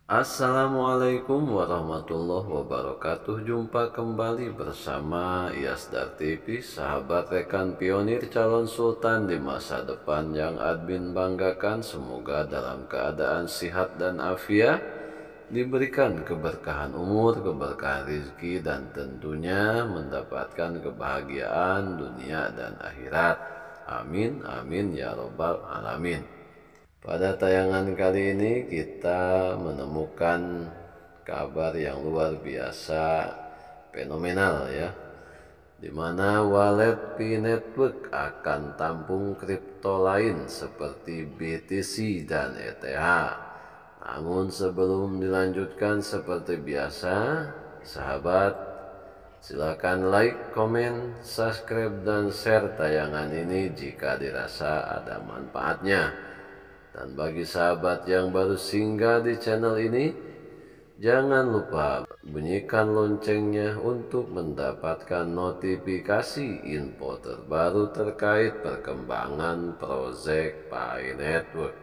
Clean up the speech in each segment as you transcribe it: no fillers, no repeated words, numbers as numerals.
Assalamualaikum warahmatullahi wabarakatuh. Jumpa kembali bersama Yasdar TV, sahabat rekan pionir calon sultan di masa depan yang admin banggakan. Semoga dalam keadaan sehat dan afiat, diberikan keberkahan umur, keberkahan rezeki, dan tentunya mendapatkan kebahagiaan dunia dan akhirat. Amin amin ya robbal alamin. Pada tayangan kali ini kita menemukan kabar yang luar biasa fenomenal ya, di mana wallet Pi Network akan tampung kripto lain seperti BTC dan ETH. Namun sebelum dilanjutkan seperti biasa, sahabat, silakan like, komen, subscribe, dan share tayangan ini jika dirasa ada manfaatnya. Dan bagi sahabat yang baru singgah di channel ini, jangan lupa bunyikan loncengnya untuk mendapatkan notifikasi info terbaru terkait perkembangan proyek Pi Network.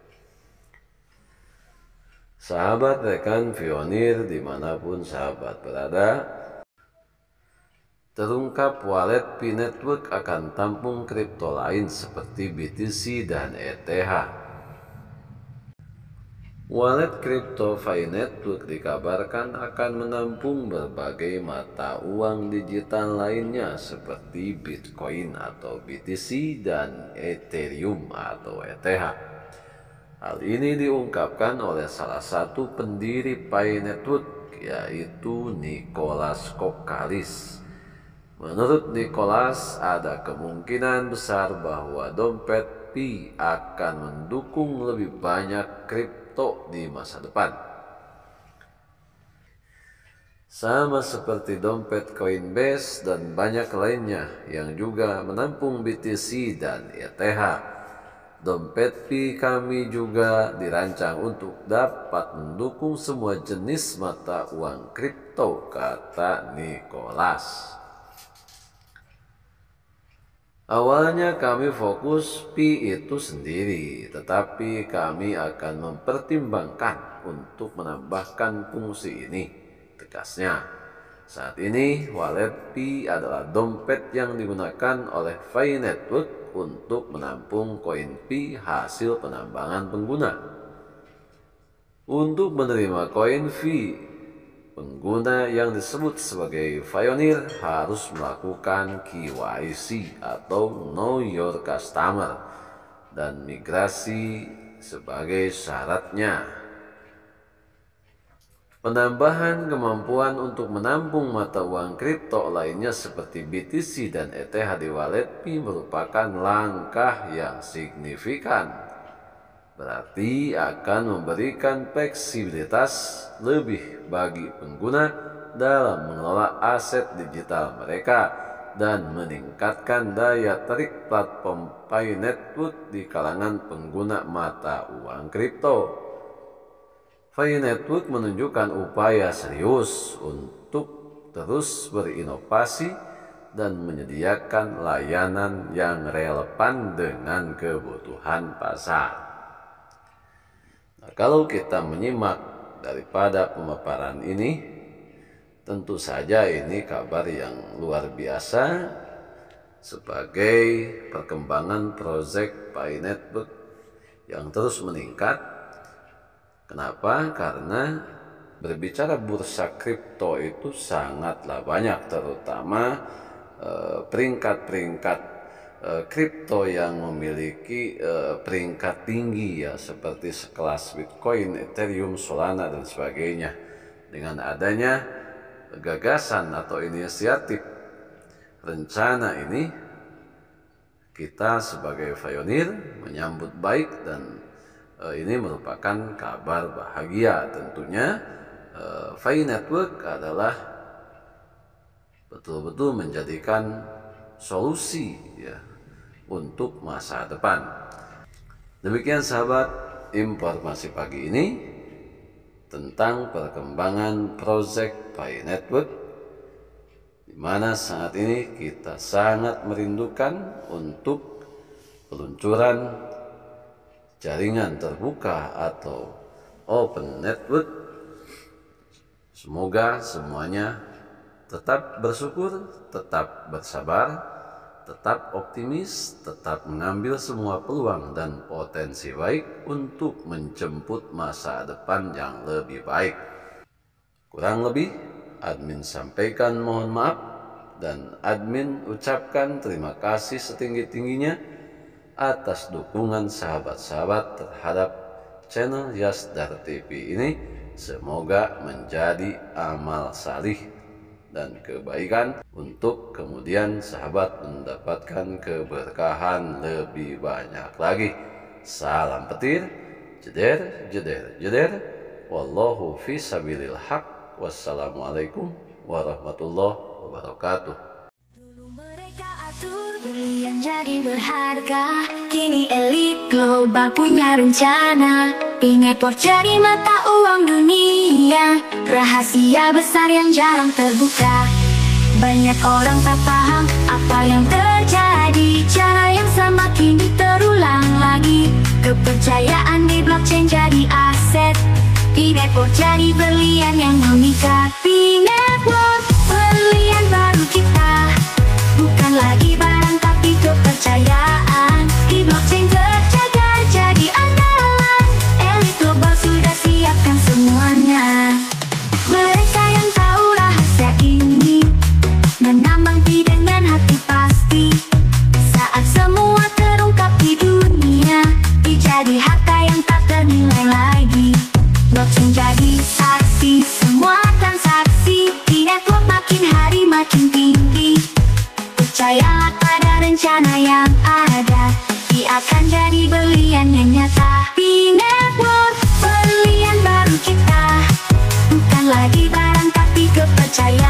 Sahabat rekan pionir dimanapun sahabat berada, terungkap wallet Pi Network akan tampung kripto lain seperti BTC dan ETH. Wallet kripto Pi Network dikabarkan akan menampung berbagai mata uang digital lainnya seperti Bitcoin atau BTC dan Ethereum atau ETH. Hal ini diungkapkan oleh salah satu pendiri Pi Network, yaitu Nicholas Kokkalis. Menurut Nicholas, ada kemungkinan besar bahwa dompet Pi akan mendukung lebih banyak kripto di masa depan. Sama seperti dompet Coinbase dan banyak lainnya yang juga menampung BTC dan ETH, dompet Pi kami juga dirancang untuk dapat mendukung semua jenis mata uang kripto, kata Nicholas. Awalnya kami fokus Pi itu sendiri, tetapi kami akan mempertimbangkan untuk menambahkan fungsi ini, tegasnya. Saat ini wallet Pi adalah dompet yang digunakan oleh Pi Network untuk menampung koin Pi hasil penambangan pengguna. Untuk menerima koin Pi, pengguna yang disebut sebagai pioneer harus melakukan KYC atau Know Your Customer dan migrasi sebagai syaratnya. Penambahan kemampuan untuk menampung mata uang kripto lainnya seperti BTC dan ETH di wallet Pi merupakan langkah yang signifikan. Berarti akan memberikan fleksibilitas lebih bagi pengguna dalam mengelola aset digital mereka dan meningkatkan daya tarik platform Pi Network di kalangan pengguna mata uang kripto. Pi Network menunjukkan upaya serius untuk terus berinovasi dan menyediakan layanan yang relevan dengan kebutuhan pasar. Kalau kita menyimak daripada pemaparan ini, tentu saja ini kabar yang luar biasa sebagai perkembangan proyek Pi Network yang terus meningkat. Kenapa? Karena berbicara bursa kripto itu sangatlah banyak, terutama peringkat-peringkat kripto yang memiliki peringkat tinggi ya, seperti sekelas Bitcoin, Ethereum, Solana dan sebagainya. Dengan adanya gagasan atau inisiatif rencana ini, kita sebagai pionir menyambut baik dan ini merupakan kabar bahagia. Tentunya Pi Network adalah betul-betul menjadikan solusi ya untuk masa depan. Demikian sahabat informasi pagi ini tentang perkembangan proyek Pi Network, di mana saat ini kita sangat merindukan untuk peluncuran jaringan terbuka atau Open Network. Semoga semuanya tetap bersyukur, tetap bersabar, tetap optimis, tetap mengambil semua peluang dan potensi baik untuk menjemput masa depan yang lebih baik. Kurang lebih, admin sampaikan mohon maaf, dan admin ucapkan terima kasih setinggi-tingginya atas dukungan sahabat-sahabat terhadap channel Yasdar TV ini. Semoga menjadi amal salih dan kebaikan untuk kemudian sahabat mendapatkan keberkahan lebih banyak lagi. Salam petir, jeder, jeder, jeder. Wallahu fi sabilil haq. Wassalamualaikum warahmatullahi wabarakatuh. Dulu mereka atur berlian jadi berharga, kini elit global punya rencana, pingeport jadi mata uang dunia, rahasia besar yang jarang terbuka. Banyak orang tak paham apa yang terjadi, cara yang sama kini terulang lagi. Kepercayaan di blockchain jadi aset, Pineport jadi berlian yang memikat. Pineport, berlian baru kita, bukan lagi barang tapi kepercayaan. Di blockchain terjaga jadi andalan, elit global sudah siapkan semuanya. Mereka yang tahu rahasia ini menambangi dengan hati pasti. Saat semua terungkap di dunia, dijadi harta yang tak ternilai lagi. Blockchain jadi saksi semua transaksi, Pineport makin hari makin tinggi. Percayalah pada rencana yang ada, dia akan jadi berlian yang nyata. Pineport, berlian baru kita, bukan lagi barang tapi kepercayaan.